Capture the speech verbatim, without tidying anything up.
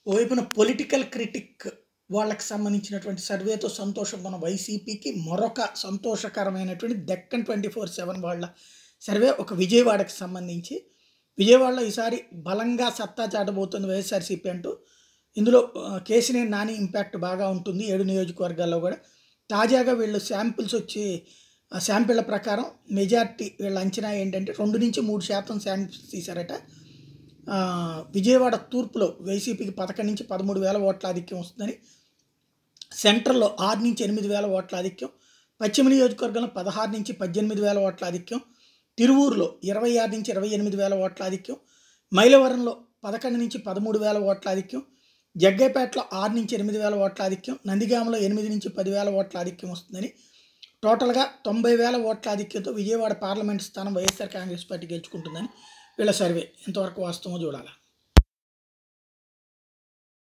ఓవైపున political critic వాళ్ళకి సంబంధించినటువంటి సర్వేతో సంతోషంగా ఉన్న వైసీపీకి మరొక సంతోషకరమైనటువంటి డెక్కన్ ట్వంటీ ఫోర్ సెవెన్ వాళ్ళ సర్వే ఒక విజయవాడకి సంబంధించి విజయవాడలో ఈసారి బలంగా సత్తా చాటబోతుంది వైఎస్ఆర్సీపీ అంటూ ఇందులో ఆ, కేసినేని నాని ఇంపాక్ట్ బాగా ఉంటుంది ఏడు నియోజకవర్గాల్లో కూడా తాజాగా వీళ్ళు శాంపిల్స్ వచ్చి ఆ శాంపిళ్ల ప్రకారం మెజార్టీ వీళ్ళ అంచనా ఏంటంటే రెండు నుంచి మూడు శాతం శాంపిల్స్ తీశారట. ఆ, విజయవాడ తూర్పులో వైసీపీకి పదకొండు నుంచి పదమూడు వేల ఓట్ల ఆధిక్యం వస్తుందని, సెంట్రల్లో ఆరు నుంచి ఎనిమిది వేల ఓట్ల ఆధిక్యం, పశ్చిమ నియోజకవర్గంలో పదహారు నుంచి పద్దెనిమిది వేల ఓట్ల ఆధిక్యం, తిరువూరులో ఇరవై ఆరు నుంచి ఇరవై ఎనిమిది వేల ఓట్ల ఆధిక్యం, మైలవరంలో పదకొండు నుంచి పదమూడు వేల ఓట్ల ఆధిక్యం, జగ్గైపేటలో ఆరు నుంచి ఎనిమిది వేల ఓట్ల ఆధిక్యం, నందిగామలో ఎనిమిది నుంచి పది వేల ఓట్ల ఆధిక్యం వస్తుందని, టోటల్గా తొంభై వేల ఓట్ల ఆధిక్యంతో విజయవాడ పార్లమెంట్ స్థానం వైఎస్ఆర్ కాంగ్రెస్ పార్టీ గెలుచుకుంటుందని వీళ్ళ సర్వే. ఎంతవరకు వాస్తవమో చూడాలి.